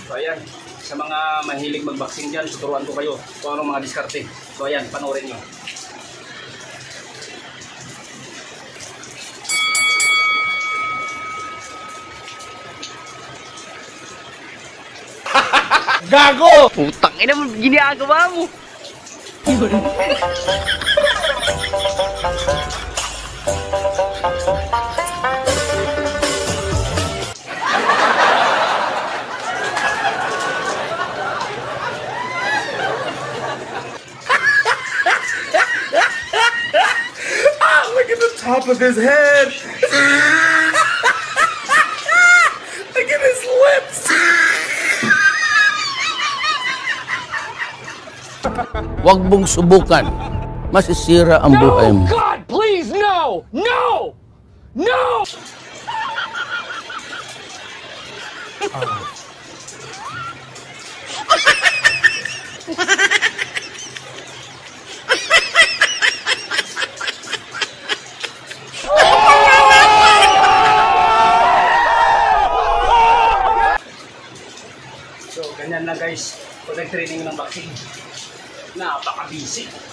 So ayan, sa mga mahilig mag-boxing dyan, tuturuan ko kayo kung anong mga diskarte. So ayan, panoorin nyo. Gago! Putang ina mo, ginagawa mo. Look at the top of his head! Look at his lips! Huwag mong subukan. Masisira ang buhay mo. God, please, no! No! No! So ganyan na guys, pag nag-training ng boxing. Napaka-busy.